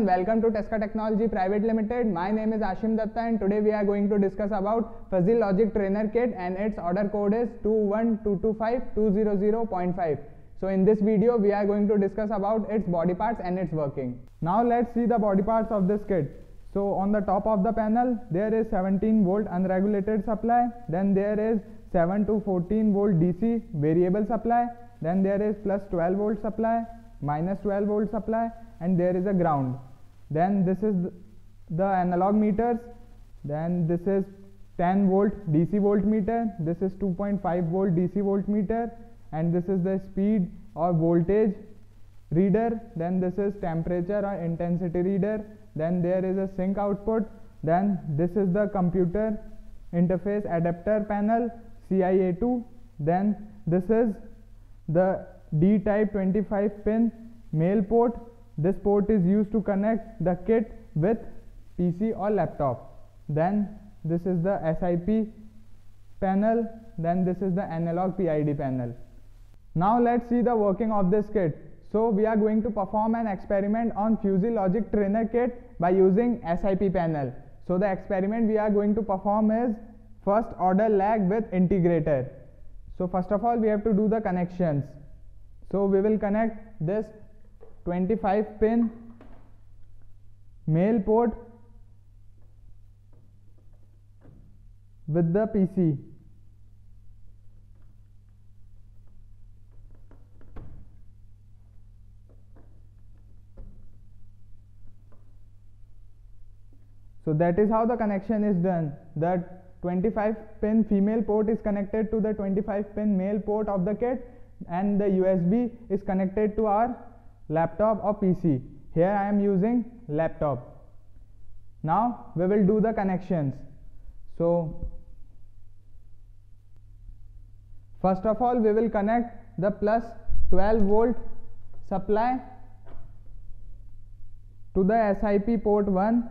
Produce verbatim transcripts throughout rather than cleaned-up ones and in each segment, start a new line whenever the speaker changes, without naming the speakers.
welcome to Tesca Technology Private Limited. My name is Ashim Datta and today we are going to discuss about Fuzzy Logic Trainer Kit and its order code is two one two two five two zero zero point five. So in this video we are going to discuss about its body parts and its working. Now let's see the body parts of this kit. So on the top of the panel there is seventeen volt unregulated supply, then there is seven to fourteen volt D C variable supply, then there is plus twelve volt supply, minus twelve volt supply, and there is a ground. Then this is the analog meters, then this is ten volt D C voltmeter, this is two point five volt D C voltmeter, and this is the speed or voltage reader, then this is temperature or intensity reader, then there is a sync output, then this is the computer interface adapter panel C I A two, then this is the D type twenty-five pin male port. This port is used to connect the kit with P C or laptop. Then this is the S I P panel, then this is the analog P I D panel. Now let's see the working of this kit. So we are going to perform an experiment on Fuzzy Logic Trainer Kit by using S I P panel. So the experiment we are going to perform is first order lag with integrator. So first of all we have to do the connections. So we will connect this twenty-five pin male port with the P C. So that is how the connection is done. The twenty-five pin female port is connected to the twenty-five pin male port of the kit, and the U S B is connected to our laptop or P C. Here I am using laptop. Now we will do the connections. So first of all we will connect the plus twelve volt supply to the S I P port one.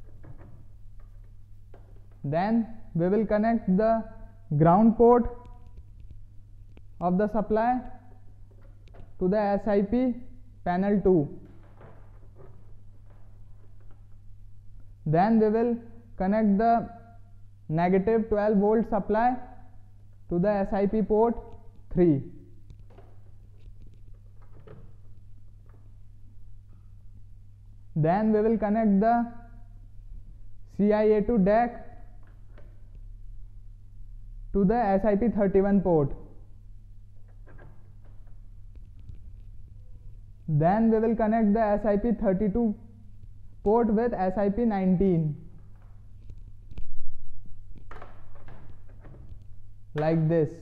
Then we will connect the ground port of the supply to the S I P panel two. Then we will connect the negative twelve volt supply to the S I P port three. Then we will connect the C I A two D A C to the S I P thirty-one port. Then we will connect the S I P thirty-two port with S I P nineteen, like this.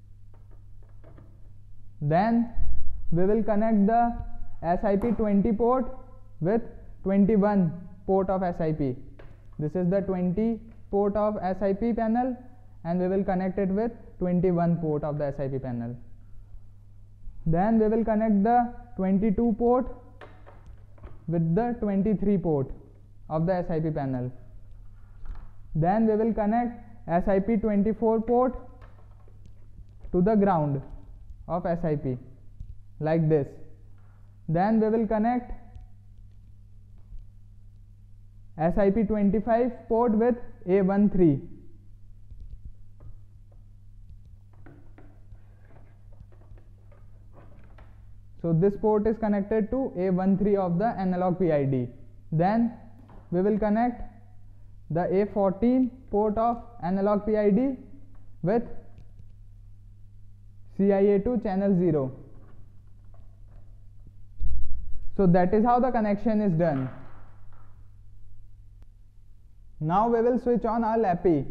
Then we will connect the S I P twenty port with twenty-one port of S I P. This is the twenty port of S I P panel, and we will connect it with twenty-one port of the S I P panel. Then we will connect the twenty-two port with the twenty-three port of the S I P panel. Then we will connect S I P twenty-four port to the ground of S I P, like this. Then we will connect S I P twenty-five port with A thirteen. So this port is connected to A thirteen of the analog P I D. Then we will connect the A fourteen port of analog P I D with C I A two channel zero. So that is how the connection is done. Now we will switch on our LAPI.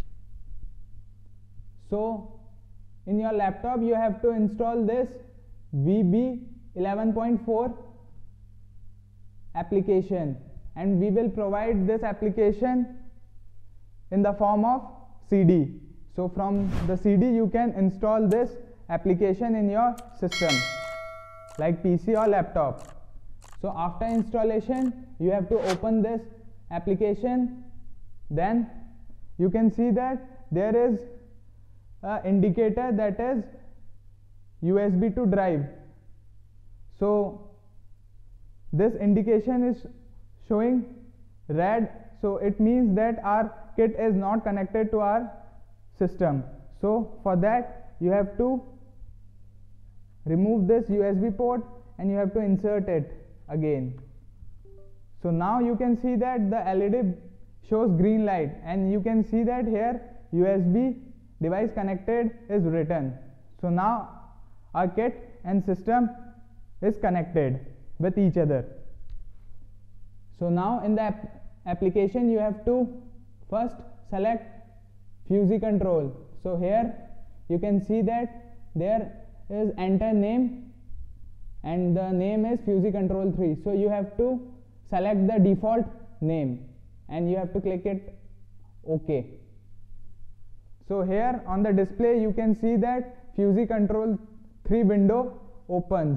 So in your laptop you have to install this V B eleven point four application, and we will provide this application in the form of C D. So from the C D you can install this application in your system like P C or laptop. So after installation you have to open this application. Then you can see that there is an indicator that is U S B to drive. So this indication is showing red, so it means that our kit is not connected to our system. So for that you have to remove this U S B port and you have to insert it again. So now you can see that the L E D shows green light, and you can see that here U S B device connected is written. So now our kit and system is connected with each other. So now in the ap application you have to first select Fuzzy control. So here you can see that there is enter name and the name is Fuzzy control three. So you have to select the default name and you have to click it OK. So here on the display you can see that Fuzzy control three window opens.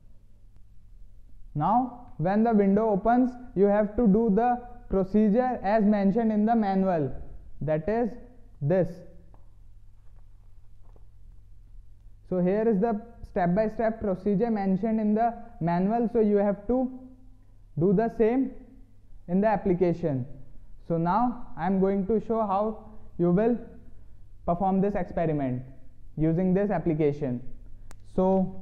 Now when the window opens, you have to do the procedure as mentioned in the manual, that is this. So here is the step by step procedure mentioned in the manual, so you have to do the same in the application. So now I am going to show how you will perform this experiment using this application. So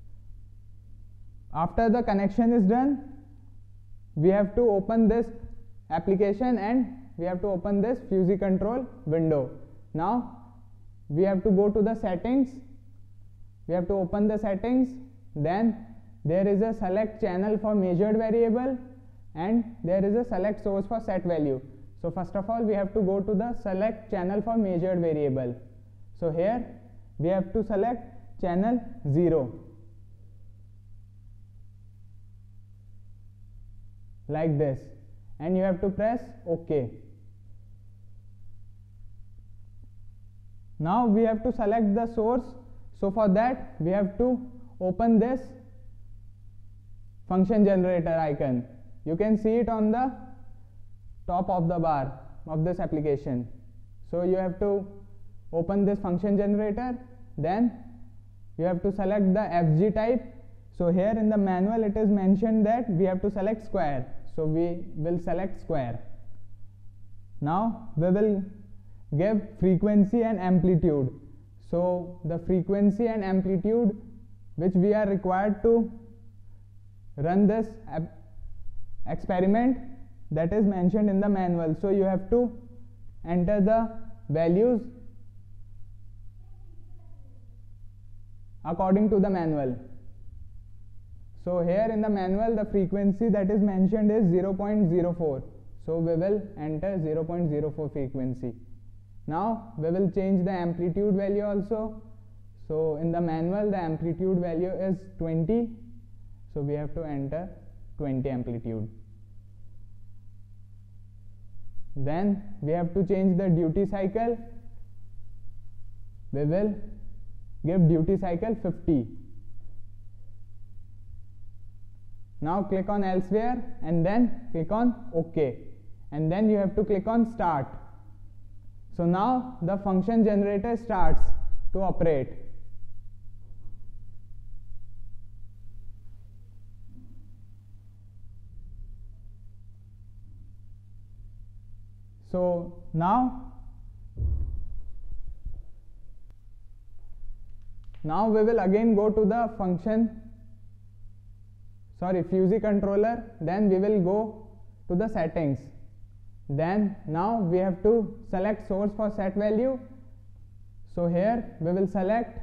after the connection is done, we have to open this application and we have to open this Fuzzy control window. Now we have to go to the settings, we have to open the settings, then there is a select channel for measured variable and there is a select source for set value. So first of all we have to go to the select channel for measured variable. So here we have to select channel zero, like this, and you have to press OK. Now we have to select the source. So for that we have to open this function generator icon. You can see it on the top of the bar of this application. So you have to open this function generator, then you have to select the F G type. So here in the manual it is mentioned that we have to select square, so we will select square. Now we will give frequency and amplitude. So the frequency and amplitude which we are required to run this experiment, that is mentioned in the manual. So you have to enter the values according to the manual. So here in the manual the frequency that is mentioned is zero point zero four. So we will enter zero point zero four frequency. Now we will change the amplitude value also. So in the manual the amplitude value is twenty. So we have to enter twenty amplitude. Then we have to change the duty cycle. We will give duty cycle fifty. Now click on elsewhere and then click on OK, and then you have to click on start. So now the function generator starts to operate. So now now we will again go to the function sorry Fuzzy controller, then we will go to the settings. Then now we have to select source for set value. So here we will select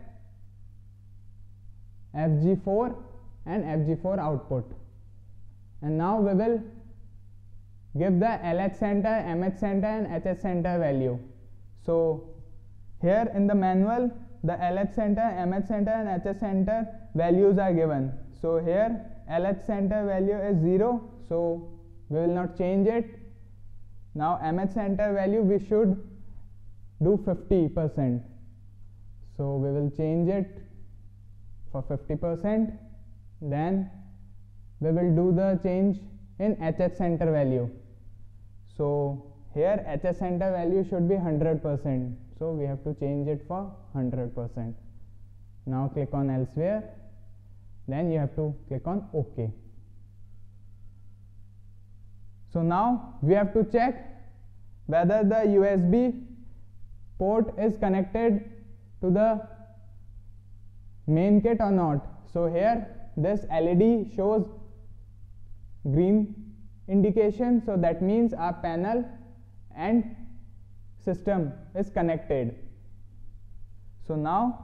F G four and F G four output, and now we will give the L H center, M H center and H H center value. So here in the manual the L H center, M H center and H H center values are given. So here L H center value is zero, so we will not change it. Now M H center value we should do fifty percent, so we will change it for fifty percent. Then we will do the change in H H center value. So here H H center value should be one hundred percent, so we have to change it for one hundred percent. Now click on elsewhere, then you have to click on OK. So now we have to check whether the U S B port is connected to the main kit or not. So here this L E D shows green indication, so that means our panel and system is connected. So now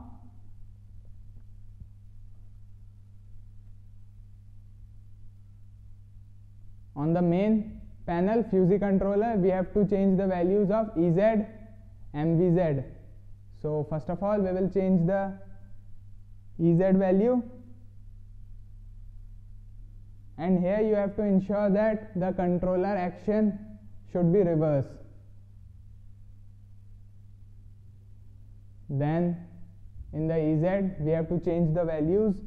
on the main panel Fuzzy controller we have to change the values of E Z, M V Z. So first of all we will change the E Z value, and here you have to ensure that the controller action should be reverse. Then in the E Z we have to change the values.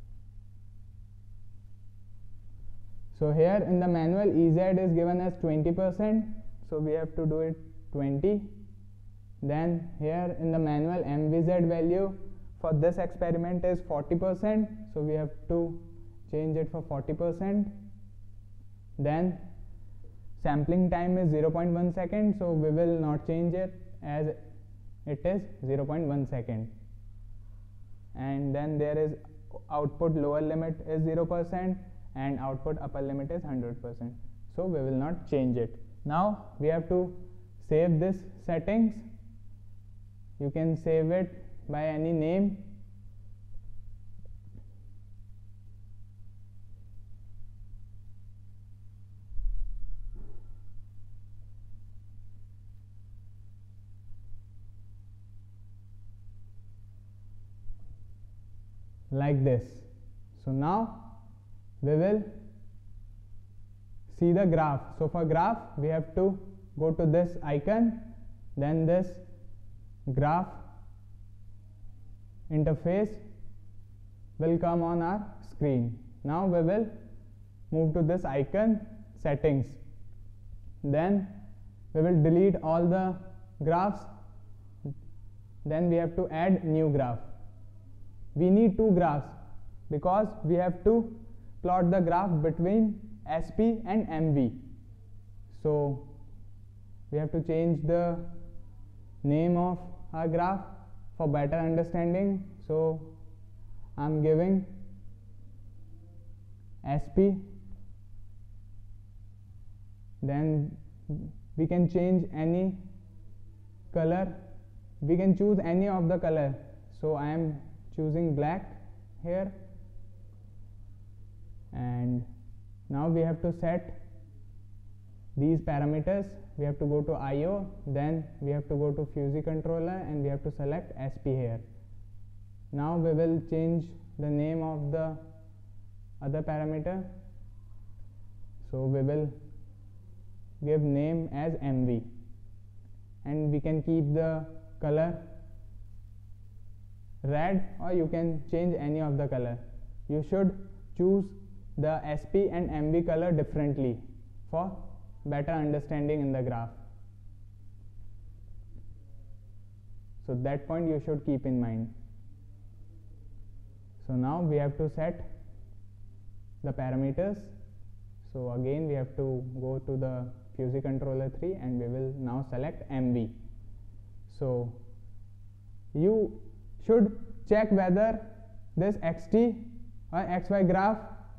So here in the manual E Z is given as twenty percent, so we have to do it twenty. Then here in the manual M V Z value for this experiment is forty percent, so we have to change it for forty percent. Then sampling time is zero point one second, so we will not change it as it is zero point one second. And then there is output lower limit is zero percent and output upper limit is one hundred percent, so we will not change it. Now we have to save this settings. You can save it by any name. Like this. So now we will see the graph. So for graph we have to go to this icon, then this graph interface will come on our screen. Now we will move to this icon, settings, then we will delete all the graphs, then we have to add new graph. We need two graphs because we have to plot the graph between S P and M V. So we have to change the name of our graph for better understanding. So I am giving S P, then we can change any color, we can choose any of the color. So I am choosing black here, and now we have to set these parameters. We have to go to I O, then we have to go to Fuzzy controller and we have to select S P here. Now we will change the name of the other parameter, so we will give name as M V, and we can keep the color red or you can change any of the color. You should choose the S P and M V color differently for better understanding in the graph. So that point you should keep in mind. So now we have to set the parameters. So again we have to go to the Fuzzy controller three and we will now select M V. So you should check whether this X T or X Y graph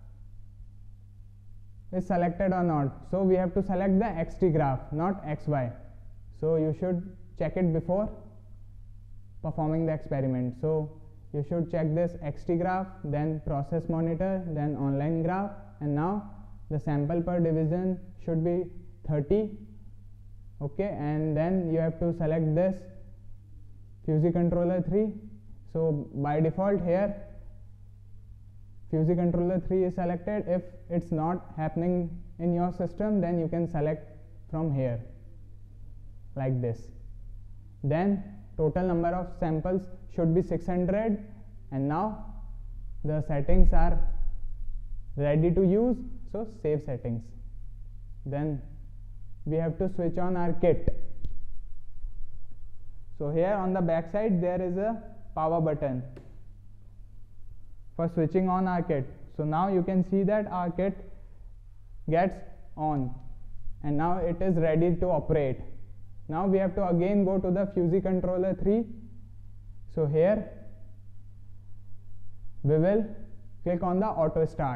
is selected or not. So we have to select the X T graph, not X Y. So you should check it before performing the experiment. So you should check this X T graph, then process monitor, then online graph, and now the sample per division should be thirty. Okay, and then you have to select this Fuzzy controller three. So by default here Fuzzy controller three is selected. If it's not happening in your system, then you can select from here like this. Then total number of samples should be six hundred, and now the settings are ready to use, so save settings. Then we have to switch on our kit. So here on the back side there is a power button for switching on our kit. So now you can see that our kit gets on. and now it is ready to operate. Now we have to again go to the Fuzzy controller three. So here we will click on the auto start.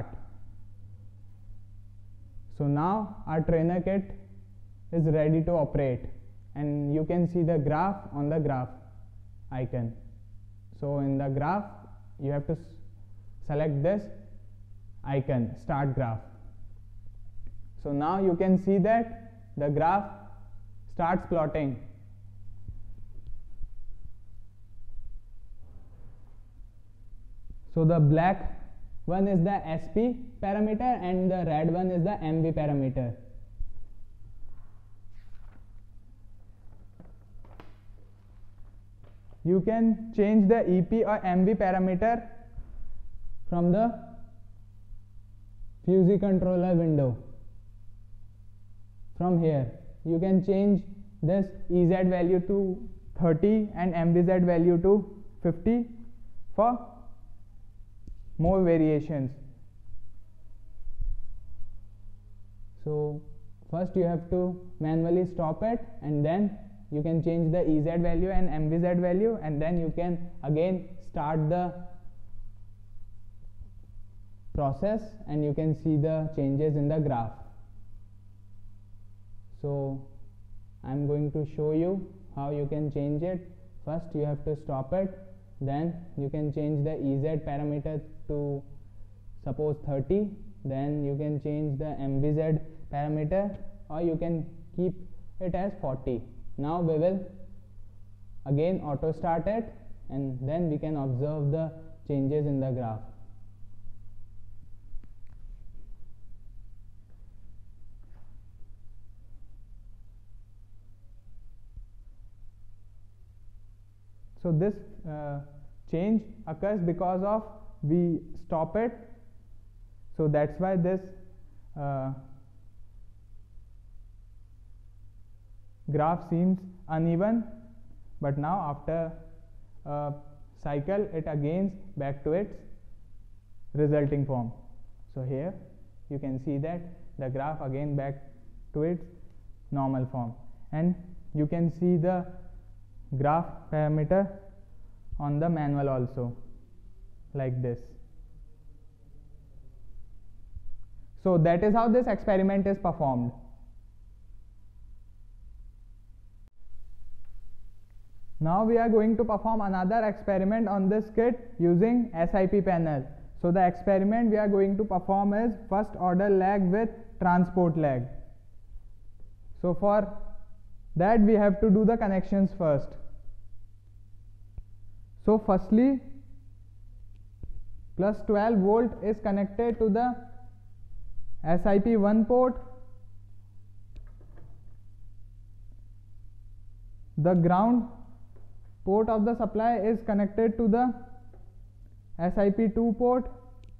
So now our trainer kit is ready to operate, and you can see the graph on the graph icon. So in the graph you have to select this icon, start graph. So now you can see that the graph starts plotting. So the black one is the S P parameter and the red one is the M V parameter. You can change the E P or M V parameter from the Fuzzy controller window. From here you can change this E Z value to thirty and M V Z value to fifty for more variations. So first you have to manually stop it, and then you can change the E Z value and M V Z value, and then you can again start the process and you can see the changes in the graph. So I am going to show you how you can change it. First you have to stop it, then you can change the E Z parameter to suppose thirty, then you can change the M V Z parameter, or you can keep it as forty. Now we will again auto start it, and then we can observe the changes in the graph. So this uh, change occurs because of we stop it, so that's why this uh, graph seems uneven, but now after a cycle it again back to its resulting form. So here you can see that the graph again back to its normal form, and you can see the graph parameter on the manual also, like this. So that is how this experiment is performed. Now we are going to perform another experiment on this kit using S I P panel. So the experiment we are going to perform is first order lag with transport lag. So for that we have to do the connections first. So firstly, plus twelve volt is connected to the S I P one port. The ground port of the supply is connected to the S I P two port.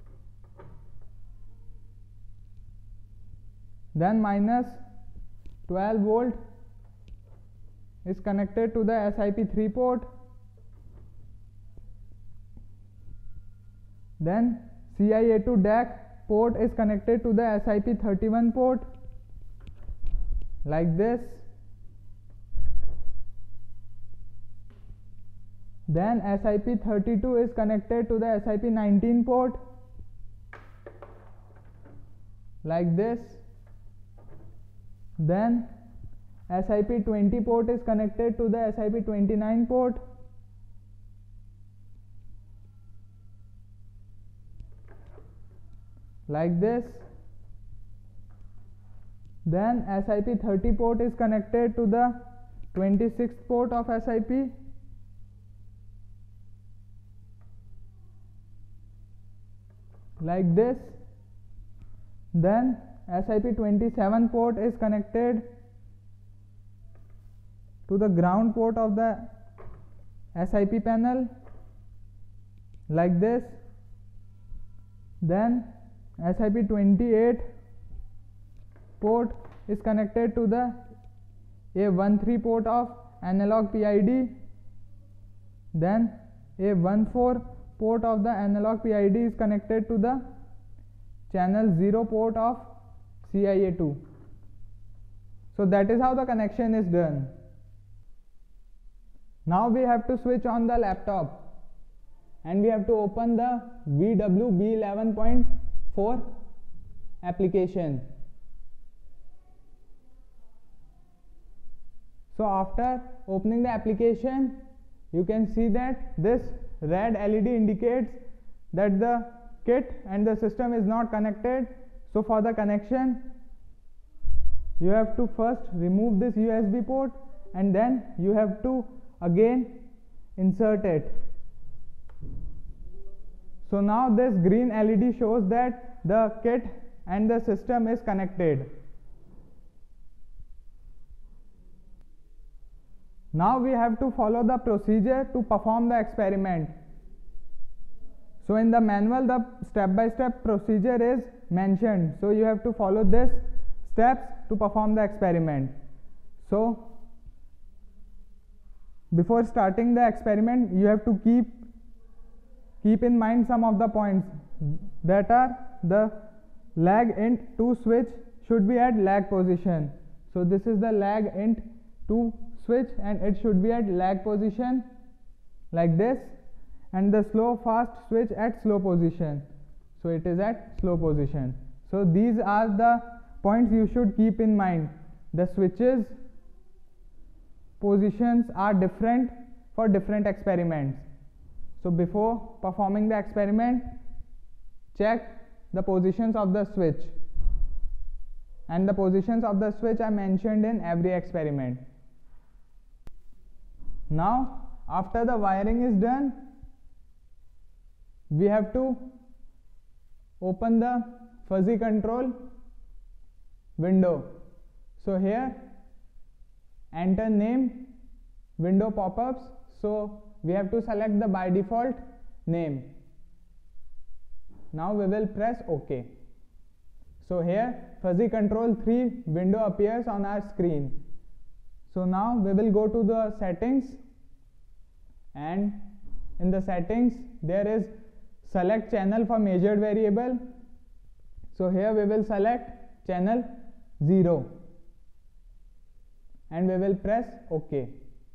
Then minus twelve volt is connected to the S I P three port. Then C I A two D A C port is connected to the S I P thirty-one port, like this. Then S I P thirty-two is connected to the S I P nineteen port, like this. Then S I P twenty port is connected to the S I P twenty-nine port, like this. Then S I P thirty port is connected to the twenty-sixth port of S I P, like this. Then S I P twenty-seven port is connected to the ground port of the S I P panel, like this. Then S I P twenty-eight port is connected to the A thirteen port of analog P I D. Then A fourteen port of the analog P I D is connected to the channel zero port of C I A two, So that is how the connection is done. Now we have to switch on the laptop and we have to open the V W B eleven point four application. So after opening the application, you can see that this red L E D indicates that the kit and the system is not connected. So for the connection, you have to first remove this U S B port and then you have to again insert it. So now this green L E D shows that the kit and the system is connected. Now we have to follow the procedure to perform the experiment. So in the manual, the step-by-step procedure is mentioned. So you have to follow this steps to perform the experiment. So before starting the experiment, you have to keep keep in mind some of the points that are the lag int two switch should be at lag position. So this is the lag int two switch and it should be at lag position like this, and the slow fast switch at slow position. So it is at slow position. So these are the points you should keep in mind. The switches positions are different for different experiments. So before performing the experiment, check the positions of the switch, and the positions of the switch are mentioned in every experiment. Now after the wiring is done, we have to open the fuzzy control window. So here enter name window pop-ups. So we have to select the by default name. Now we will press OK. So here fuzzy control three window appears on our screen. So now we will go to the settings, and in the settings there is select channel for measured variable. So here we will select channel zero and we will press OK.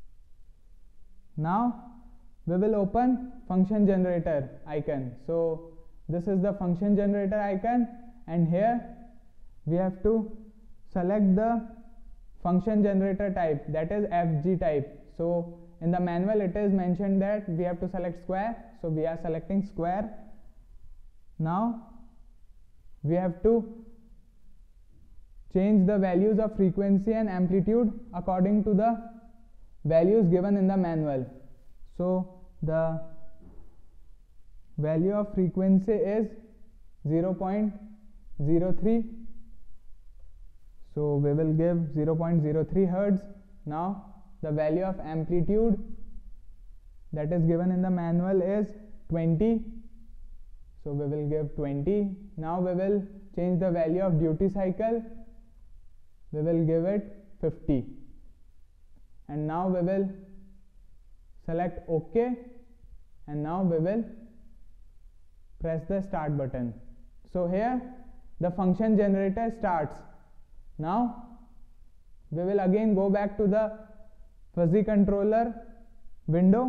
Now we will open function generator icon. So this is the function generator icon, and here we have to select the function generator type, that is F G type. So in the manual it is mentioned that we have to select square, so we are selecting square. Now we have to change the values of frequency and amplitude according to the values given in the manual. So the value of frequency is zero point zero three, so we will give zero point zero three hertz. Now the value of amplitude that is given in the manual is twenty, so we will give twenty. Now we will change the value of duty cycle, we will give it fifty, and now we will select OK, and now we will press the start button. So here the function generator starts. Now we will again go back to the fuzzy controller window.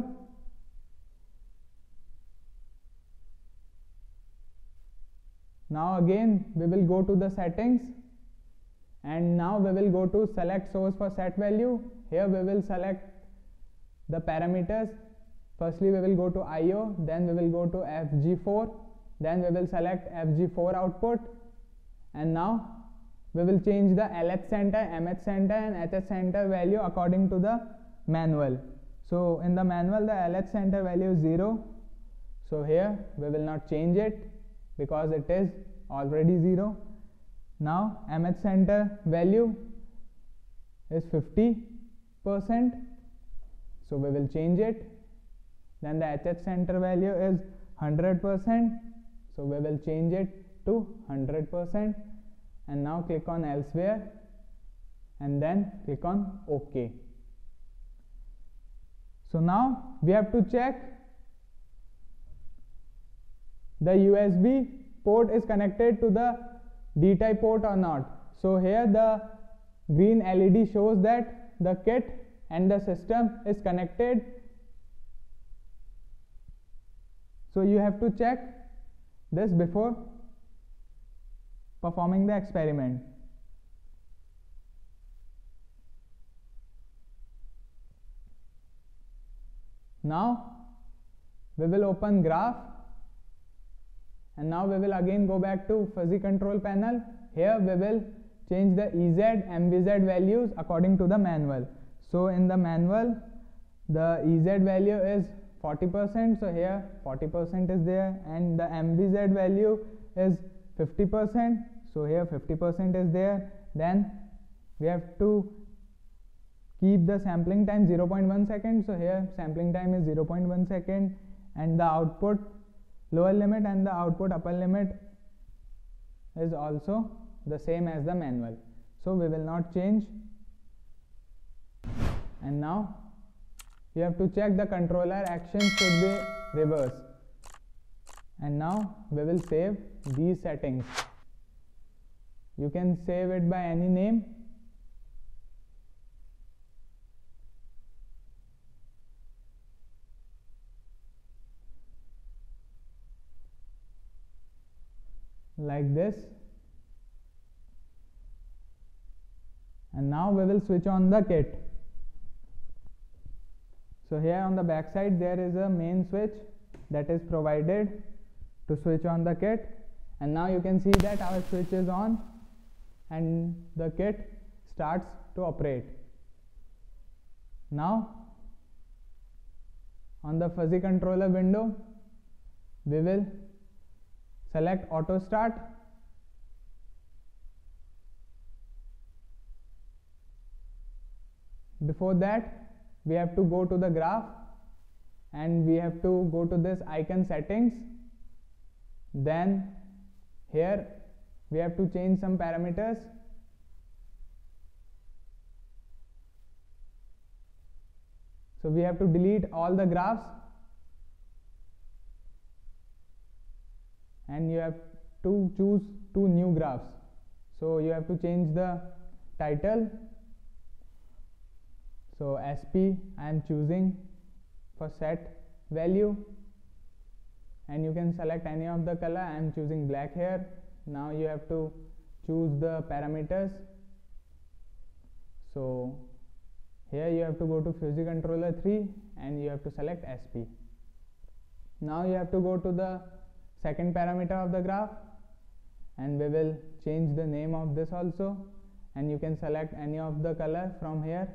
Now again we will go to the settings, and now we will go to select source for set value. Here we will select the parameters. Firstly we will go to I O, then we will go to F G four, then we will select F G four output, and now we will change the L H center, M H center and H H center value according to the manual. So in the manual the L H center value is zero, so here we will not change it because it is already zero. Now M H center value is fifty percent, so we will change it. Then the H H center value is one hundred percent, so we will change it to one hundred percent, and now click on elsewhere and then click on OK. So now we have to check the U S B port is connected to the D type port or not. So here the green L E D shows that the kit and the system is connected. So you have to check this before performing the experiment. Now we will open graph, and now we will again go back to fuzzy control panel. Here we will change the E Z, M V Z values according to the manual. So in the manual, the E Z value is forty percent, so here forty percent is there, and the M V Z value is fifty percent, so here fifty percent is there. Then we have to keep the sampling time zero point one second, so here sampling time is zero point one second, and the output lower limit and the output upper limit is also the same as the manual, so we will not change. And now you have to check the controller action should be reverse, and now we will save these settings. You can save it by any name. Like this. And now we will switch on the kit. So here on the back side there is a main switch that is provided to switch on the kit, and now you can see that our switch is on and the kit starts to operate. Now on the fuzzy controller window we will select auto start. Before that we have to go to the graph and we have to go to this icon settings. Then here we have to change some parameters. So we have to delete all the graphs, and you have to choose two new graphs. So you have to change the title. So S P I am choosing for set value, and you can select any of the color. I am choosing black here. Now you have to choose the parameters. So here you have to go to fuzzy controller three and you have to select S P. Now you have to go to the second parameter of the graph, and we will change the name of this also, and you can select any of the color from here.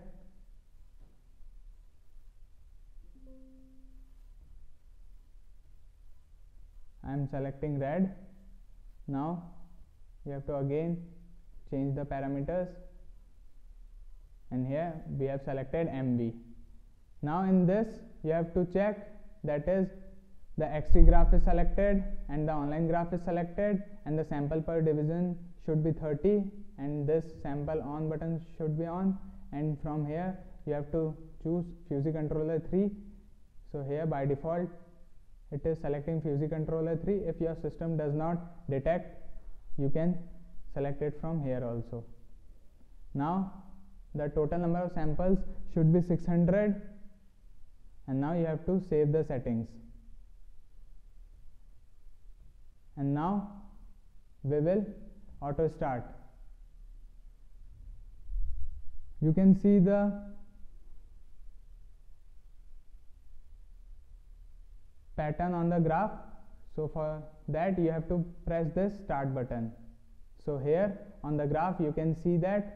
I am selecting red. Now you have to again change the parameters, and here we have selected M V. Now in this you have to check, that is the X T graph is selected and the online graph is selected, and the sample per division should be thirty, and this sample on button should be on, and from here you have to choose fuzzy controller three. So here by default it is selecting fuzzy controller three. If your system does not detect, you can select it from here also. Now the total number of samples should be six hundred, and now you have to save the settings. And now we will auto start. You can see the pattern on the graph. So for that you have to press this start button. So here on the graph you can see that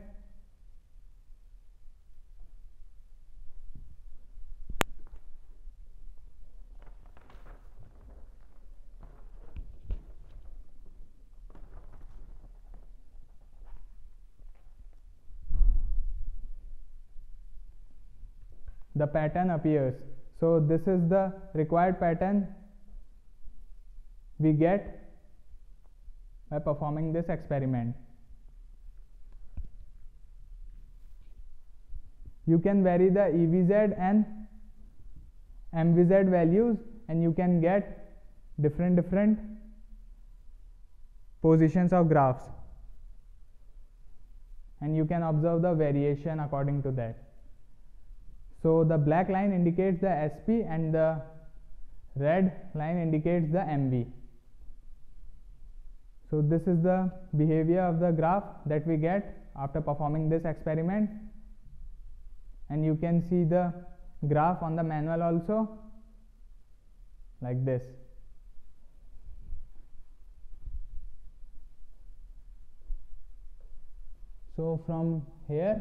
the pattern appears. So this is the required pattern we get by performing this experiment. You can vary the E V Z and M V Z values, and you can get different different positions of graphs. and you can observe the variation according to that. So the black line indicates the S P and the red line indicates the M V. So this is the behavior of the graph that we get after performing this experiment, and you can see the graph on the manual also, like this. So from here,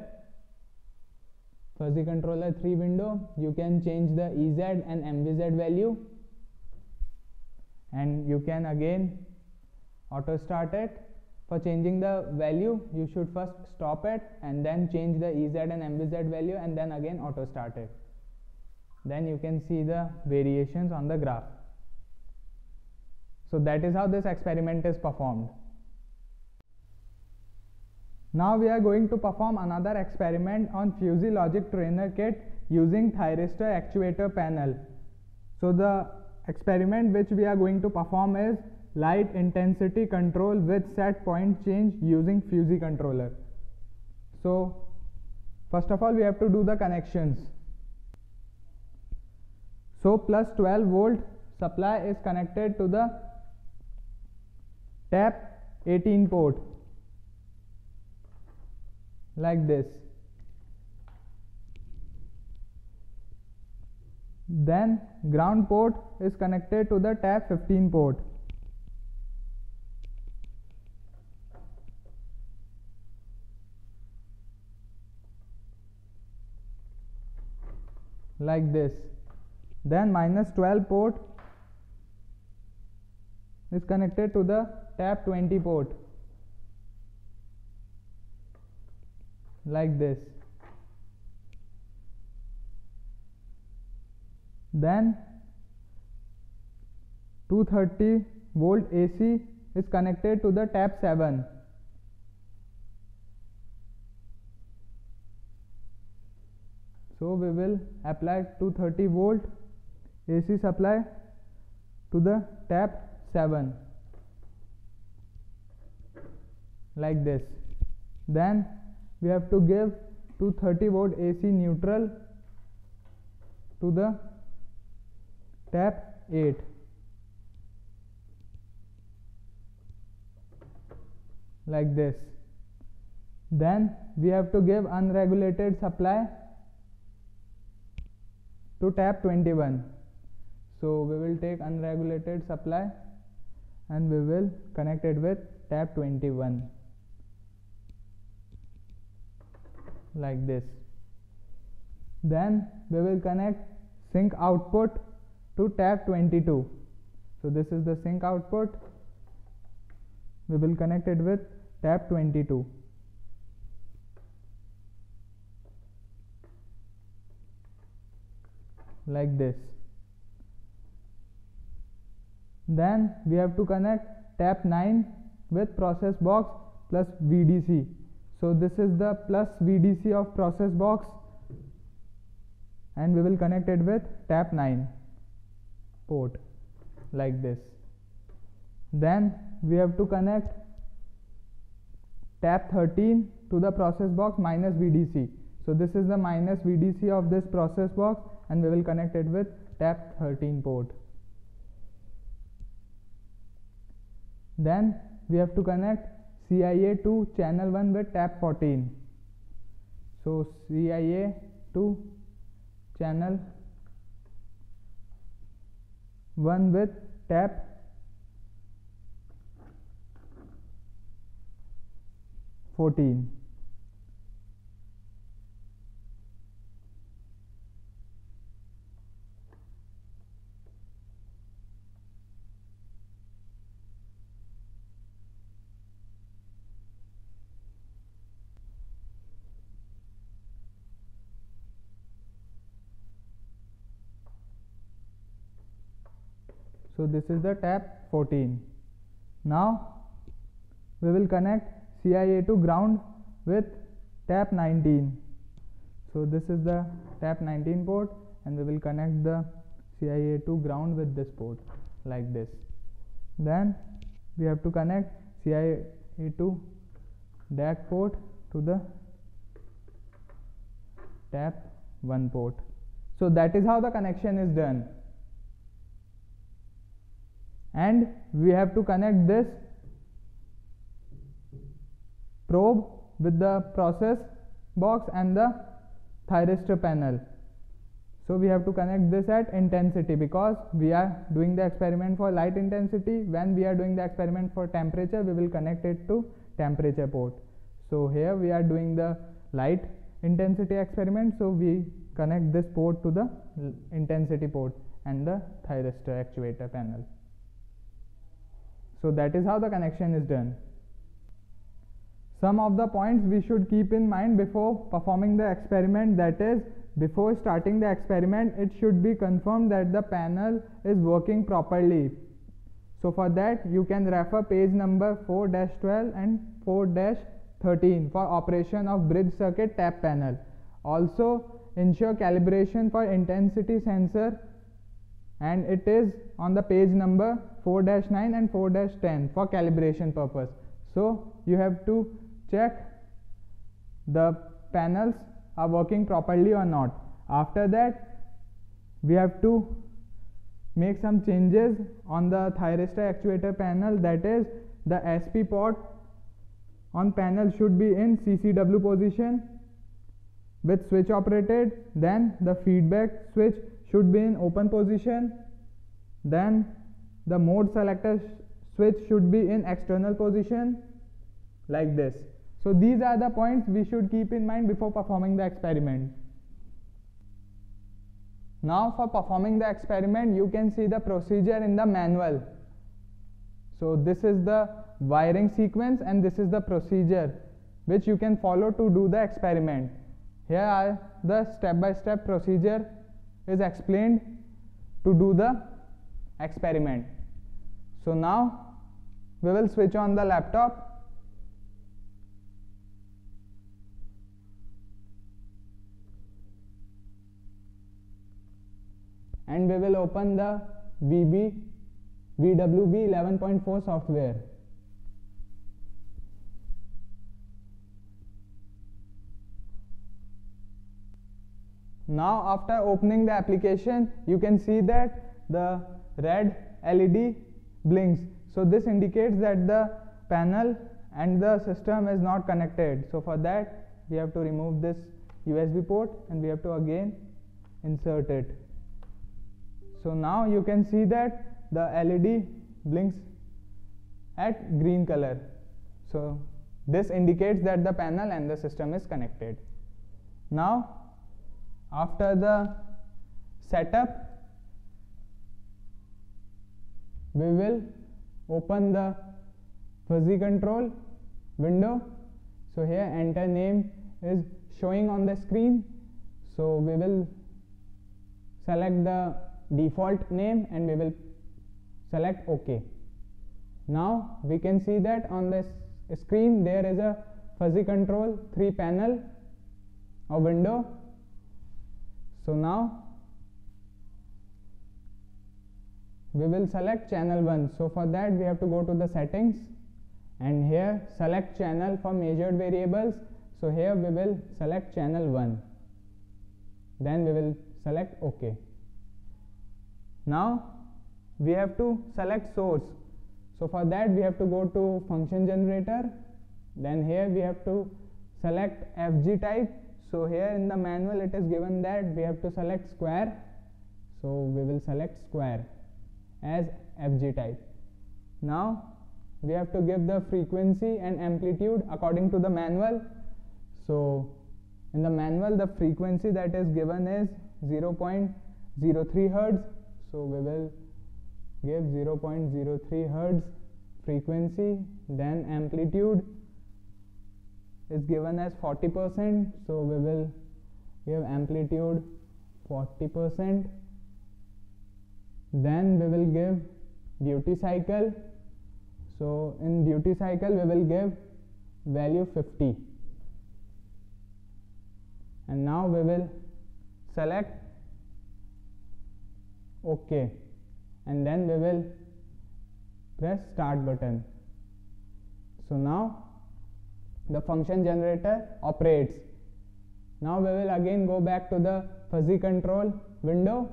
fuzzy controller three window, you can change the E Z and M V Z value, and you can again auto start it. For changing the value, you should first stop it and then change the E Z and M V Z value and then again auto start it. Then you can see the variations on the graph. So that is how this experiment is performed. Now we are going to perform another experiment on Fuzzy Logic Trainer Kit using thyristor actuator panel. So the experiment which we are going to perform is light intensity control with set point change using Fuzzy controller. So first of all we have to do the connections. So plus twelve volt supply is connected to the tap eighteen port, like this. Then ground port is connected to the tap fifteen port. Like this. Then minus twelve port is connected to the tap twenty port, like this. Then two hundred thirty volt A C is connected to the tap seven. So we will apply two hundred thirty volt A C supply to the tap seven, like this. Then we have to give two hundred thirty volt A C neutral to the tap eight, like this. Then we have to give unregulated supply to tap twenty-one. So we will take unregulated supply and we will connect it with tap twenty-one, like this. Then we will connect sync output to tap twenty-two. So this is the sync output. We will connect it with tap twenty-two, like this. Then we have to connect tap nine with process box plus V D C. So this is the plus V D C of process box, and we will connect it with tap nine port, like this. Then we have to connect tap thirteen to the process box minus V D C. So this is the minus V D C of this process box, and we will connect it with tap thirteen port. Then we have to connect C I A to channel one with tap fourteen. So C I A to channel one with tap fourteen. So this is the tap fourteen. Now we will connect C I A to ground with tap nineteen. So this is the tap nineteen port, and we will connect the C I A to ground with this port, like this. Then we have to connect C I A to D A C port to the tap one port. So that is how the connection is done. And we have to connect this probe with the process box and the thyristor panel. So we have to connect this at intensity, because we are doing the experiment for light intensity. When we are doing the experiment for temperature, we will connect it to temperature port. So here we are doing the light intensity experiment, so we connect this port to the intensity port and the thyristor actuator panel. So that is how the connection is done. Some of the points we should keep in mind before performing the experiment, that is, before starting the experiment, it should be confirmed that the panel is working properly. So for that, you can refer page number four dash twelve and four dash thirteen for operation of bridge circuit tap panel. Also, ensure calibration for intensity sensor, and it is on the page number four dash nine and four dash ten for calibration purpose. So you have to check the panels are working properly or not. After that, we have to make some changes on the thyristor actuator panel, that is, the S P port on panel should be in C C W position with switch operated. Then the feedback switch should be in open position. Then the mode selector switch should be in external position, like this. So these are the points we should keep in mind before performing the experiment. Now for performing the experiment, you can see the procedure in the manual. So this is the wiring sequence and this is the procedure which you can follow to do the experiment. Here are the step-by-step procedure is explained to do the experiment. So now we will switch on the laptop. And we will open the V B V W B eleven point four software. Now after opening the application, you can see that the red L E D blinks. So this indicates that the panel and the system is not connected. So for that, we have to remove this U S B port and we have to again insert it. So now you can see that the L E D blinks at green color. So this indicates that the panel and the system is connected. Now after the setup, we will open the fuzzy control window. So here enter name is showing on the screen. So we will select the default name and we will select OK. Now we can see that on this screen there is a fuzzy control three panel or window. So now we will select channel one. So for that we have to go to the settings and here select channel for measured variables. So here we will select channel one. Then we will select OK. Now we have to select source. So for that we have to go to function generator. Then here we have to select F G type. So here in the manual it is given that we have to select square. So we will select square as F G type. Now we have to give the frequency and amplitude according to the manual. So in the manual the frequency that is given is zero point zero three hertz. So we will give zero point zero three hertz frequency. Then amplitude is given as forty percent. So we will give amplitude forty percent. Then we will give duty cycle. So in duty cycle we will give value fifty. And now we will select OK. And then we will press start button. So now the function generator operates. Now we will again go back to the fuzzy control window.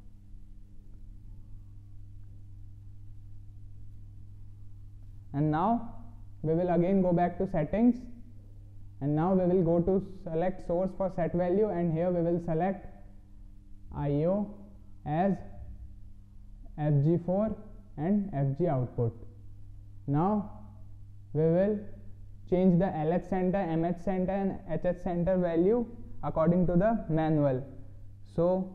And now we will again go back to settings, and now we will go to select source for set value, and here we will select I O as F G four and F G output. Now we will change the L H center, M H center and H H center value according to the manual. So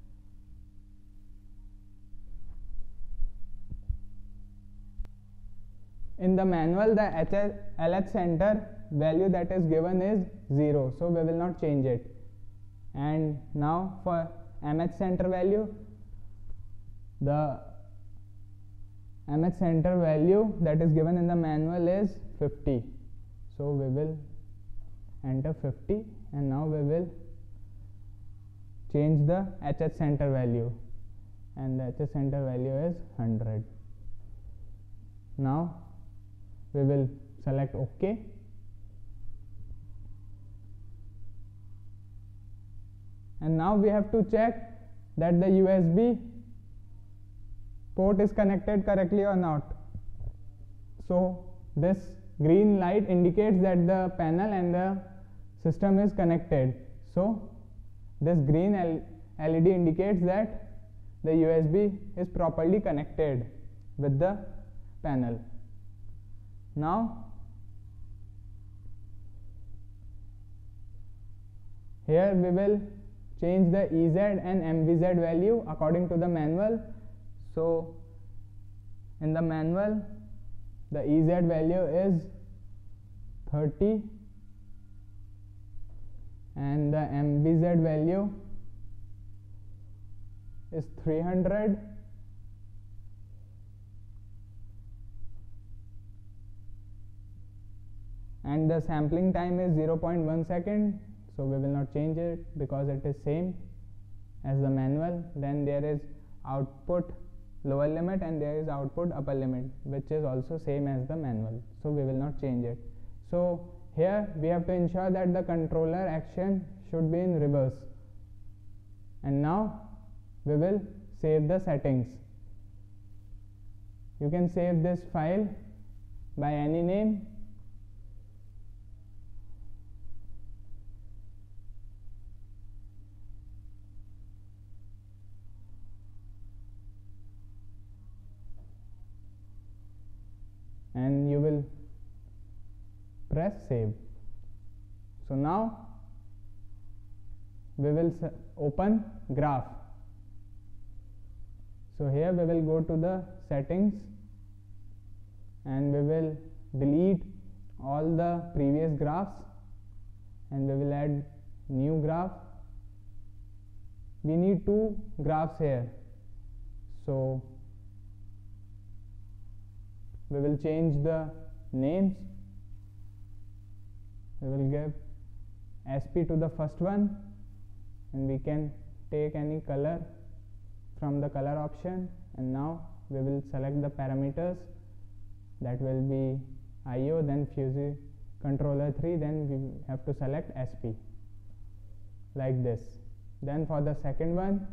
in the manual, the L H center value that is given is zero, so we will not change it. And now for M H center value, the M H center value that is given in the manual is fifty, so we will enter fifty, and now we will change the H H center value, and the H H center value is one hundred. Now we will select OK, and now we have to check that the U S B port is connected correctly or not. So this green light indicates that the panel and the system is connected. So this green L E D indicates that the U S B is properly connected with the panel. Now here we will change the E Z and M V Z value according to the manual. So in the manual, the E Z value is thirty and the M V Z value is three hundred, and the sampling time is zero point one second, so we will not change it because it is same as the manual. Then there is output lower limit and there is output upper limit, which is also same as the manual, so we will not change it. So here we have to ensure that the controller action should be in reverse. And now we will save the settings. You can save this file by any name. And you will press save. So now we will open graph. So here we will go to the settings and we will delete all the previous graphs and we will add new graph. We need two graphs here, so we will change the names. We will give S P to the first one, and we can take any color from the color option. And now we will select the parameters, that will be I O, then Fuzzy controller three, then we have to select S P like this. Then for the second one,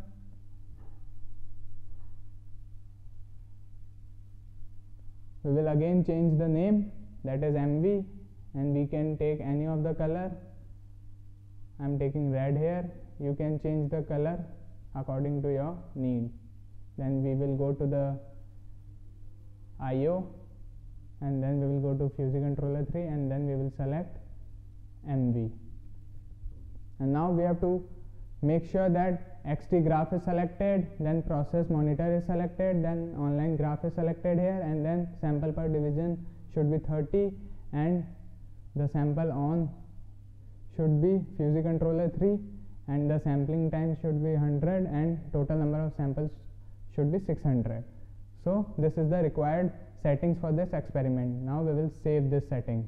we will again change the name, that is M V, and we can take any of the color. I am taking red here. You can change the color according to your need. Then we will go to the I O and then we will go to Fuzzy controller three and then we will select M V. And now we have to make sure that X T graph is selected, then process monitor is selected, then online graph is selected here, and then sample per division should be thirty and the sample on should be Fuzzy controller three, and the sampling time should be one hundred and total number of samples should be six hundred. So this is the required settings for this experiment. Now we will save this setting.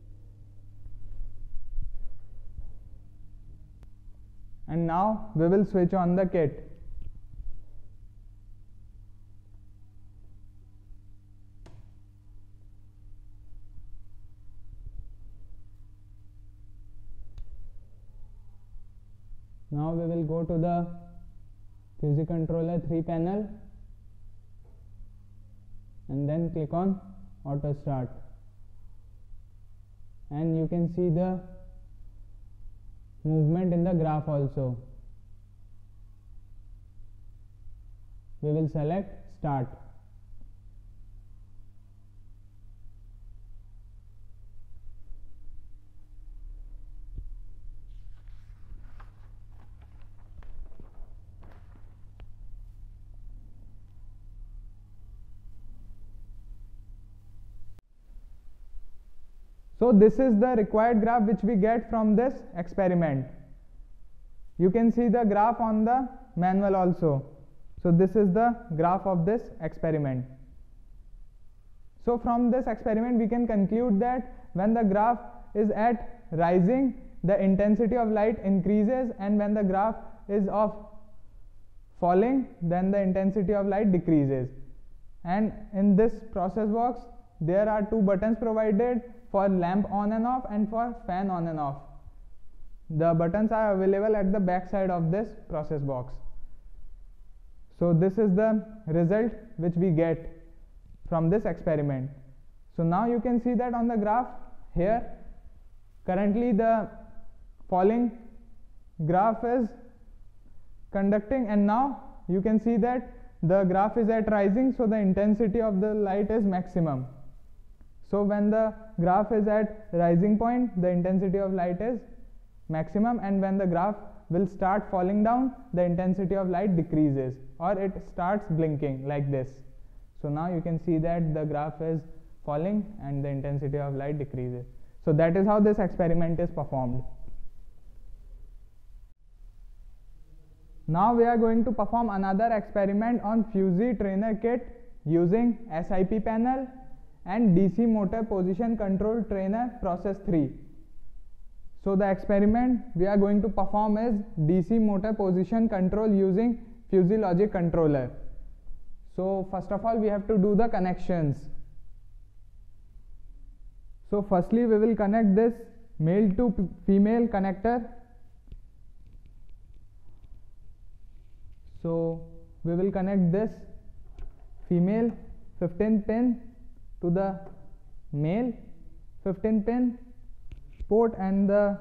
And now we will switch on the kit. go to the Fuzzy controller three panel and then click on auto start, and you can see the movement in the graph also. We will select start. So this is the required graph which we get from this experiment. You can see the graph on the manual also. So this is the graph of this experiment. So from this experiment we can conclude that when the graph is at rising, the intensity of light increases, and when the graph is of falling, then the intensity of light decreases. And in this process box there are two buttons provided for lamp on and off and for fan on and off. The buttons are available at the back side of this process box. So this is the result which we get from this experiment. So now you can see that on the graph here, currently the falling graph is conducting, and now you can see that the graph is at rising, so the intensity of the light is maximum. So when the graph is at rising point, the intensity of light is maximum, and when the graph will start falling down, the intensity of light decreases, or it starts blinking like this. So now you can see that the graph is falling and the intensity of light decreases. So that is how this experiment is performed. Now we are going to perform another experiment on Fuzzy trainer kit using S I P panel and D C motor position control trainer process three. So the experiment we are going to perform is D C motor position control using Fuzzy Logic controller. So first of all we have to do the connections. So firstly we will connect this male to female connector. So we will connect this female fifteen pin to the male fifteen pin port and the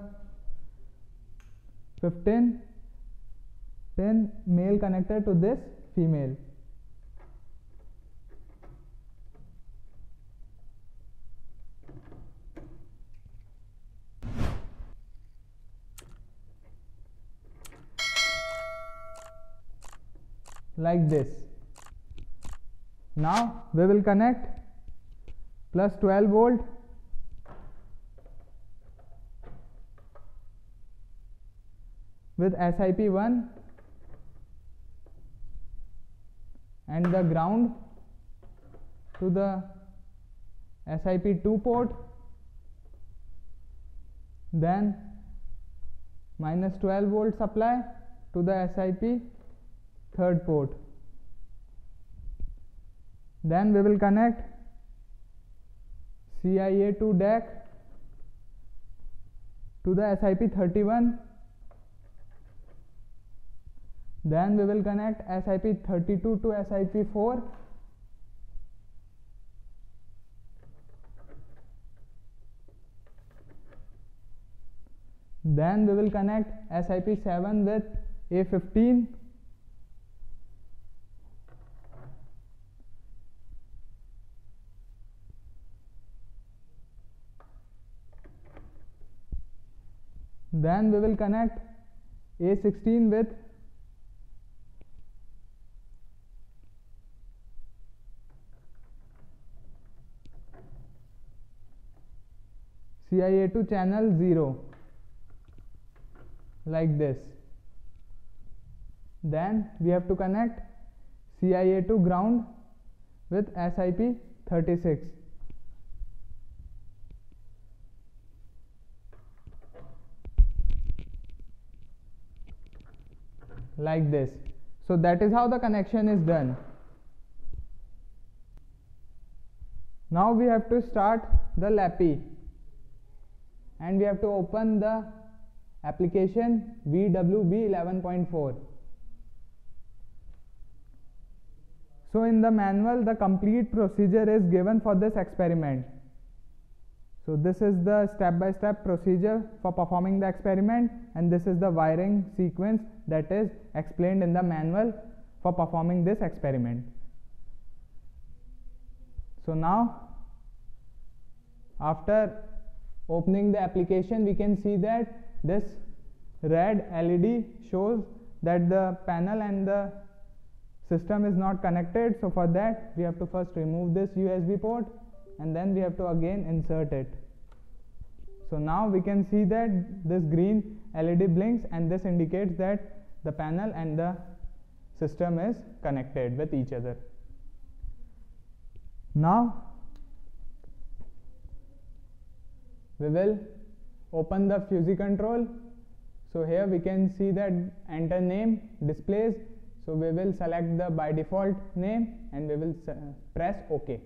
fifteen pin male connector to this female. Like this. Now we will connect plus twelve volt with S I P one and the ground to the S I P two port, then minus twelve volt supply to the S I P third port. Then we will connect C I A two D A C to the S I P thirty-one. Then we will connect S I P thirty-two to S I P four. Then we will connect S I P seven with A fifteen. Then we will connect A sixteen with C I A two channel zero like this. Then we have to connect C I A two ground with S I P thirty-six. Like this. So that is how the connection is done. Now we have to start the lappy and we have to open the application V W B eleven point four. So in the manual, the complete procedure is given for this experiment. So this is the step-by-step procedure for performing the experiment, and this is the wiring sequence that is explained in the manual for performing this experiment. So now, after opening the application, we can see that this red L E D shows that the panel and the system is not connected. So for that, we have to first remove this U S B port, and then we have to again insert it. So now we can see that this green L E D blinks, and this indicates that the panel and the system is connected with each other. Now we will open the Fuzzy control. So here we can see that enter name displays. So we will select the by default name and we will press OK.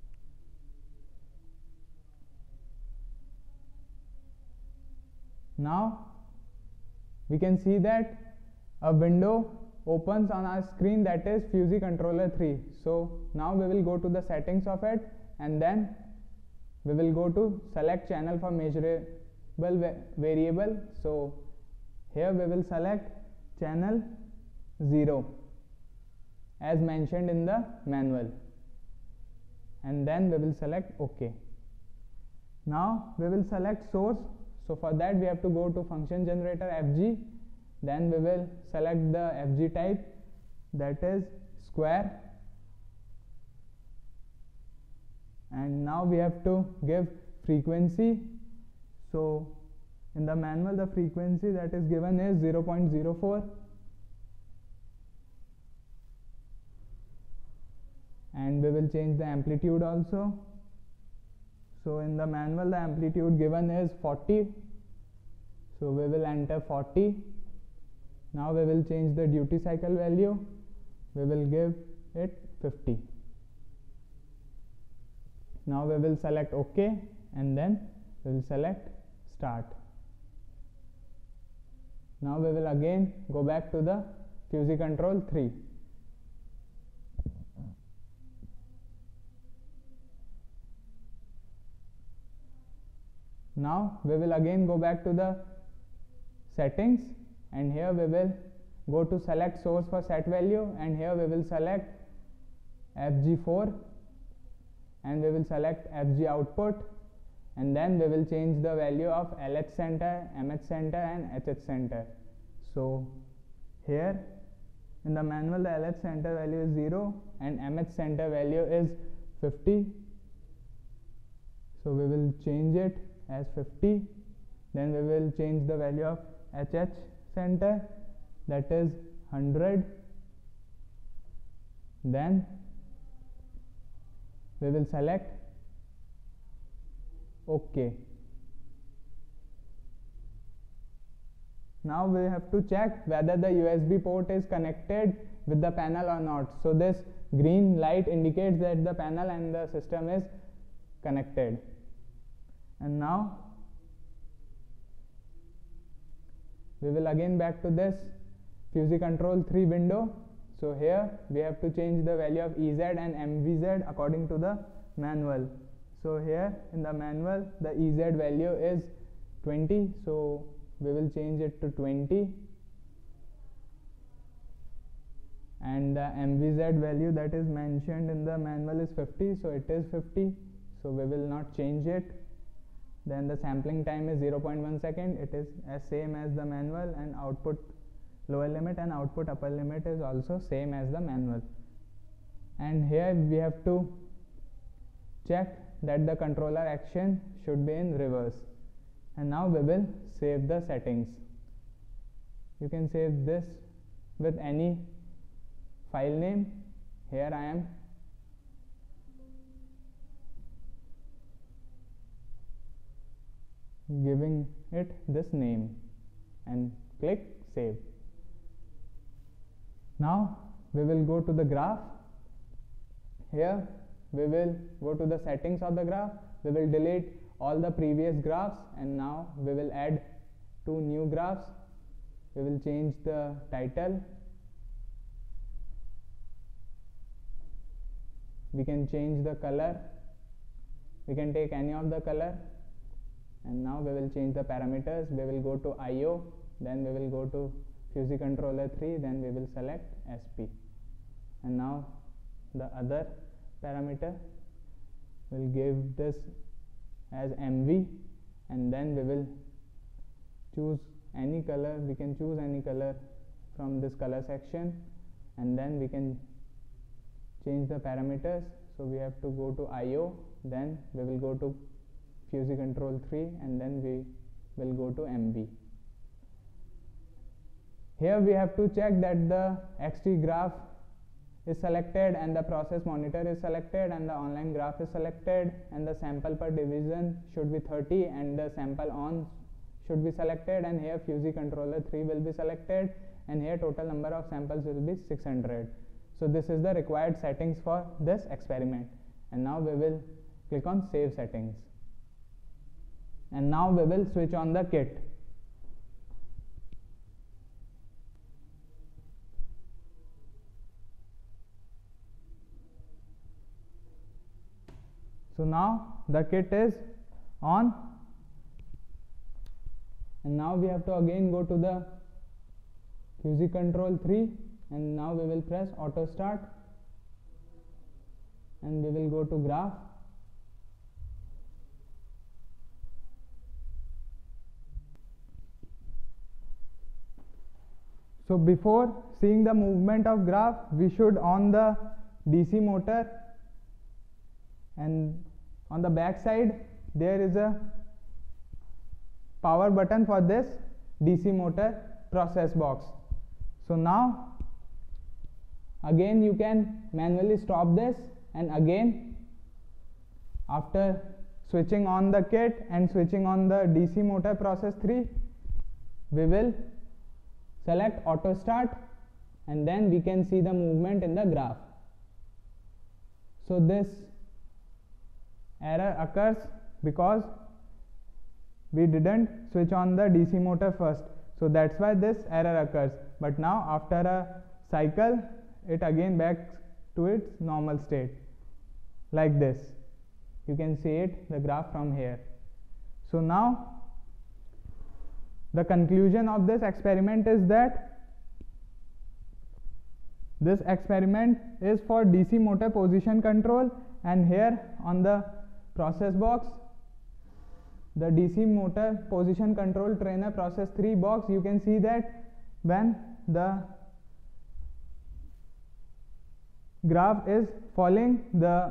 Now we can see that a window opens on our screen, that is Fuzzy Controller three. So now we will go to the settings of it, and then we will go to select channel for measurable va variable. So here we will select channel zero as mentioned in the manual, and then we will select OK. Now we will select source. So for that we have to go to function generator F G, then we will select the F G type, that is square, and now we have to give frequency. So in the manual the frequency that is given is zero point zero four, and we will change the amplitude also. So in the manual the amplitude given is forty, so we will enter forty. Now we will change the duty cycle value, we will give it fifty. Now we will select OK, and then we will select start. Now we will again go back to the Fuzzy Control three. Now we will again go back to the settings, and here we will go to select source for set value, and here we will select F G four, and we will select F G output, and then we will change the value of L H center, M H center and H H center. So here in the manual the L H center value is zero and M H center value is fifty. So we will change it as fifty. Then we will change the value of H H center, that is one hundred. Then we will select OK. Now we have to check whether the U S B port is connected with the panel or not. So this green light indicates that the panel and the system is connected. And now we will again back to this Fuzzy Control three window. So here we have to change the value of E Z and M V Z according to the manual. So here in the manual the E Z value is twenty, so we will change it to twenty, and the M V Z value that is mentioned in the manual is fifty, so it is fifty, so we will not change it. Then the sampling time is zero point one second, it is as same as the manual, and output lower limit and output upper limit is also same as the manual. And here we have to check that the controller action should be in reverse. And now we will save the settings. You can save this with any file name. Here I am giving it this name and click save. Now we will go to the graph. Here we will go to the settings of the graph. We will delete all the previous graphs, and now we will add two new graphs. We will change the title. We can change the color. We can take any of the color. And now we will change the parameters. We will go to I O, then we will go to Fuzzy Controller three, then we will select S P. And now the other parameter will give this as M V, and then we will choose any color. We can choose any color from this color section, and then we can change the parameters. So we have to go to I O, then we will go to Fuzzy Control three, and then we will go to M V. Here we have to check that the X T graph is selected and the process monitor is selected and the online graph is selected, and the sample per division should be thirty and the sample on should be selected, and here Fuzzy Controller three will be selected, and here total number of samples will be six hundred. So this is the required settings for this experiment, and now we will click on save settings, and now we will switch on the kit. So now the kit is on, and now we have to again go to the Fuzzy Control three, and now we will press auto start, and we will go to graph, so before seeing the movement of graph we should on the D C motor, and on the back side there is a power button for this D C motor process box. So now again you can manually stop this, and again after switching on the kit and switching on the D C motor process three, we will select auto start, and then we can see the movement in the graph. So this error occurs because we didn't switch on the D C motor first, so that's why this error occurs. But now after a cycle it again backs to its normal state like this. You can see it, the graph from here. So now the conclusion of this experiment is that this experiment is for D C motor position control, and here on the process box, the D C motor position control trainer process three box, you can see that when the graph is falling, the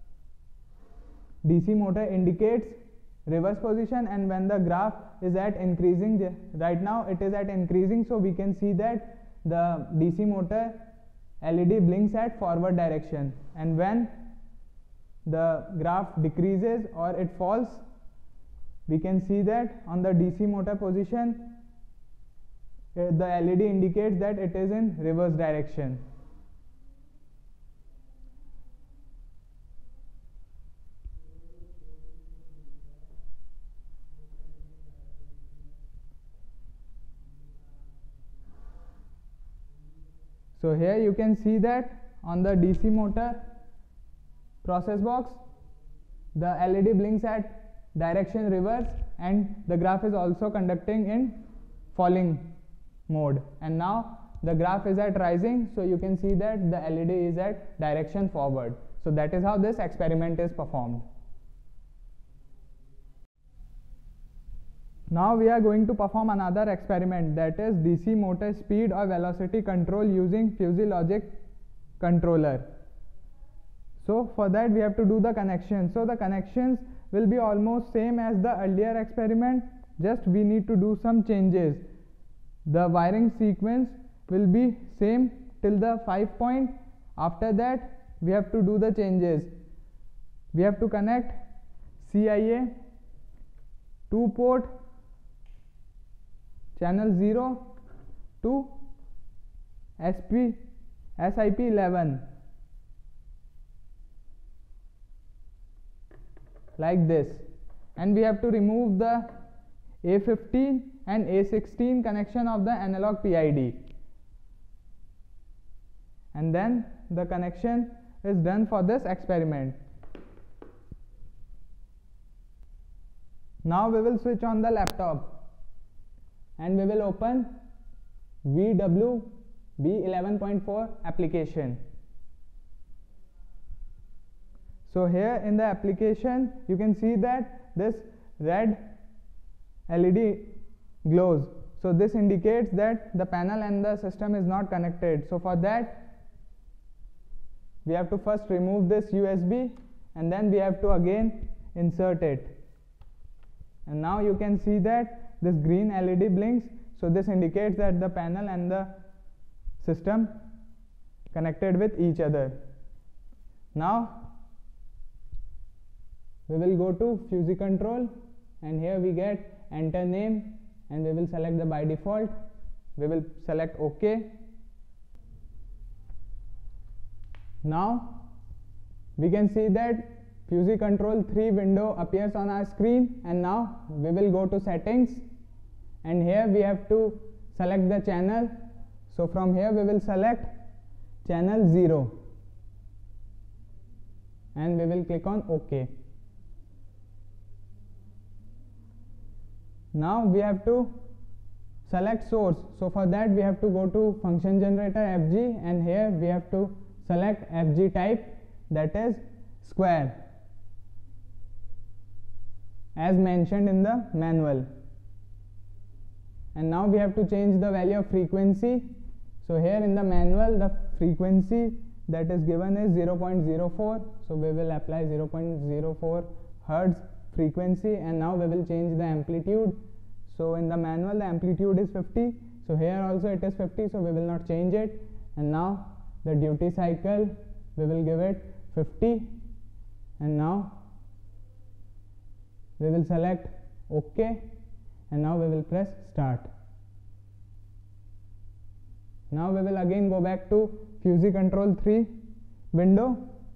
D C motor indicates reverse position, and when the graph is at increasing, right now it is at increasing, so we can see that the D C motor L E D blinks at forward direction, and when the graph decreases or it falls, we can see that on the D C motor position uh, the L E D indicates that it is in reverse direction. So here you can see that on the D C motor process box, the L E D blinks at direction reverse, and the graph is also conducting in falling mode, and now the graph is at rising, so you can see that the L E D is at direction forward. So that is how this experiment is performed. Now we are going to perform another experiment, that is D C motor speed or velocity control using Fuzzy Logic controller. So for that we have to do the connections. So the connections will be almost same as the earlier experiment, just we need to do some changes. The wiring sequence will be same till the five point. After that we have to do the changes. We have to connect C I A two port channel zero to S P S I P eleven like this, and we have to remove the A fifteen and A sixteen connection of the analog P I D, and then the connection is done for this experiment. Now we will switch on the laptop and we will open V W B eleven point four application. So here in the application you can see that this red L E D glows. So this indicates that the panel and the system is not connected. So for that we have to first remove this U S B and then we have to again insert it. And now you can see that this green L E D blinks. So this indicates that the panel and the system connected with each other. Now we will go to Fuzzy Control and here we get enter name and we will select the by default. We will select OK. Now we can see that Fuzzy Control three window appears on our screen, and now we will go to settings and here we have to select the channel. So from here we will select channel zero and we will click on OK. Now we have to select source. So for that we have to go to function generator F G and here we have to select F G type, that is square, as mentioned in the manual. And now we have to change the value of frequency. So here in the manual the frequency that is given is zero point zero four. So we will apply zero point zero four hertz frequency, and now we will change the amplitude. So in the manual the amplitude is fifty, so here also it is fifty, so we will not change it. And now the duty cycle we will give it fifty, and now we will select OK, and now we will press start. Now we will again go back to Fuzzy Control three window,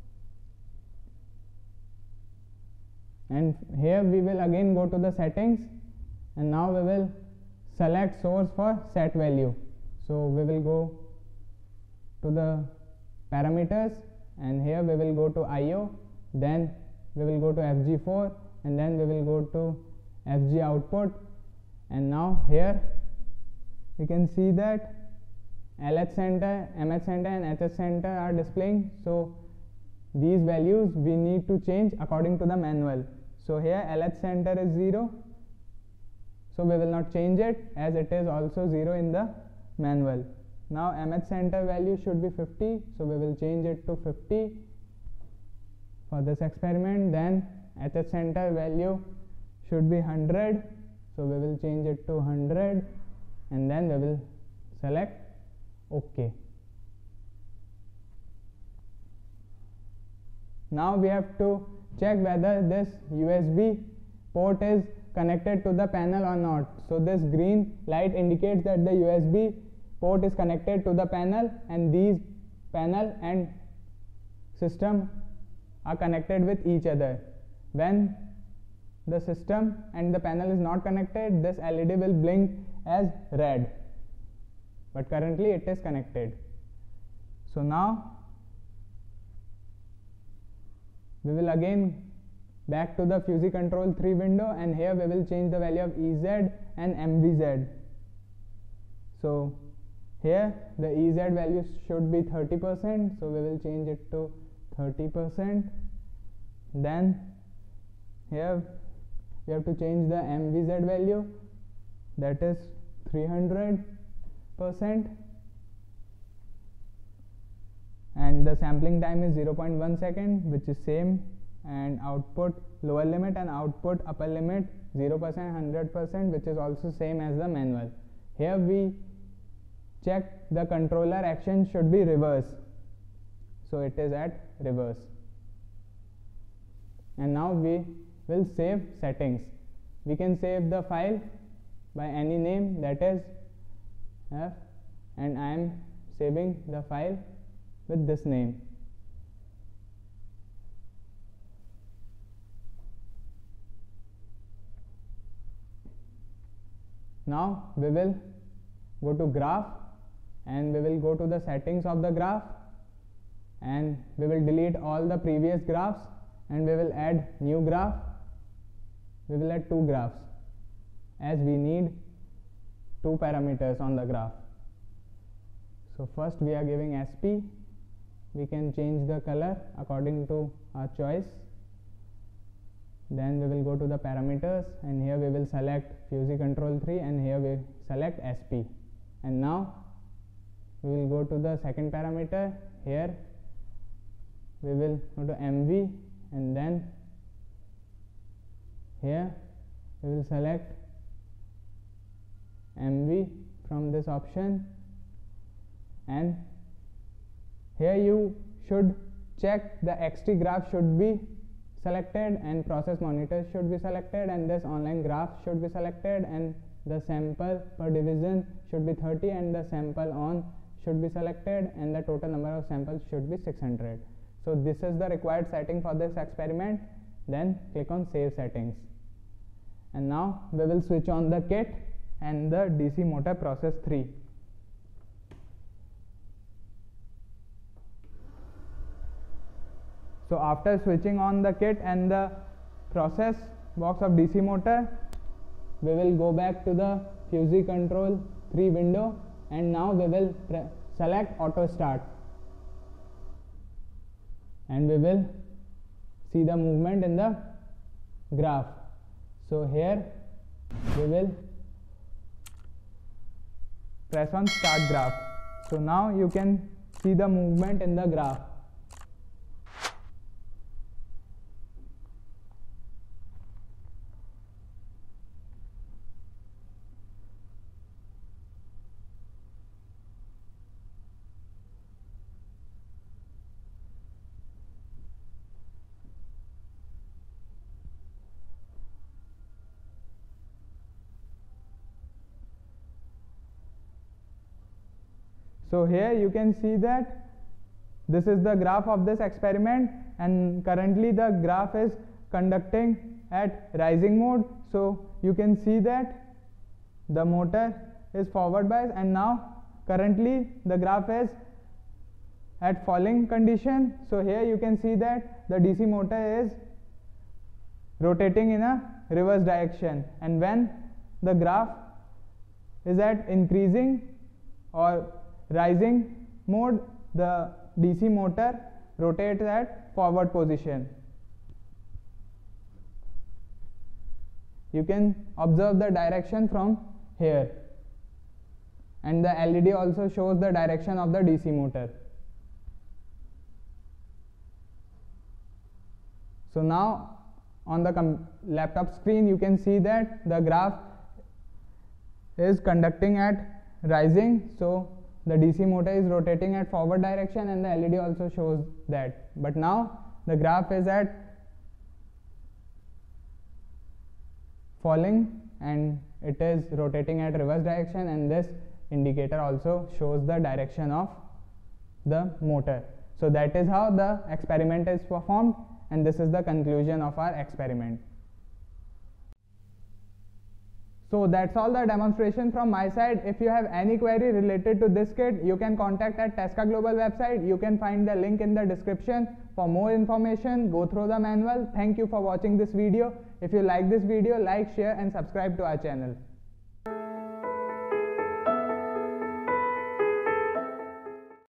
and here we will again go to the settings, and now we will select source for set value. So we will go to the parameters and here we will go to I O, then we will go to F G four and then we will go to F G output, and now here you can see that L H center, M H center and H H center are displaying. So these values we need to change according to the manual. So here L H center is zero, so we will not change it as it is also zero in the manual. Now M H center value should be fifty, so we will change it to fifty for this experiment. Then H H center value should be one hundred, so we will change it to one hundred, and then we will select OK. Now we have to check whether this U S B port is connected to the panel or not. So this green light indicates that the U S B port is connected to the panel, and these panel and system are connected with each other. When the system and the panel is not connected, this L E D will blink as red, but currently it is connected. So now we will again back to the Fuzzy Control three window, and here we will change the value of E Z and M V Z. So here the E Z value should be thirty percent, so we will change it to thirty percent. Then here we have to change the M V Z value, that is three hundred percent, and the sampling time is zero point one second, which is same, and output lower limit and output upper limit zero percent, one hundred percent, which is also same as the manual. Here we check the controller action should be reverse, so it is at reverse. And now we will save settings. We can save the file by any name, that is F, and I am saving the file with this name. Now we will go to graph and we will go to the settings of the graph and we will delete all the previous graphs and we will add new graph. We will add two graphs as we need two parameters on the graph. So first we are giving S P. We can change the color according to our choice. Then we will go to the parameters and here we will select Fuzzy Control three and here we select S P. And now we will go to the second parameter. Here we will go to M V and then here we will select M V from this option, and here you should check the X T graph should be selected and process monitor should be selected and this online graph should be selected and the sample per division should be thirty and the sample on should be selected and the total number of samples should be six hundred. So this is the required setting for this experiment. Then click on save settings and now we will switch on the kit and the D C motor process three. So after switching on the kit and the process box of D C motor, we will go back to the Fuzzy Control three window and now we will select auto start and we will see the movement in the graph. So here we will press on start graph. So now you can see the movement in the graph. So here you can see that this is the graph of this experiment and currently the graph is conducting at rising mode. So you can see that the motor is forward biased and now currently the graph is at falling condition. So here you can see that the D C motor is rotating in a reverse direction, and when the graph is at increasing or rising mode, the D C motor rotates at forward position. You can observe the direction from here and the L E D also shows the direction of the D C motor. So now on the laptop screen you can see that the graph is conducting at rising, so the D C motor is rotating at forward direction and the L E D also shows that. But now the graph is at falling and it is rotating at reverse direction, and this indicator also shows the direction of the motor. So that is how the experiment is performed, and this is the conclusion of our experiment. So that's all the demonstration from my side. If you have any query related to this kit, you can contact at Tesca Global website. You can find the link in the description. For more information, go through the manual. Thank you for watching this video. If you like this video, like, share and subscribe to our channel.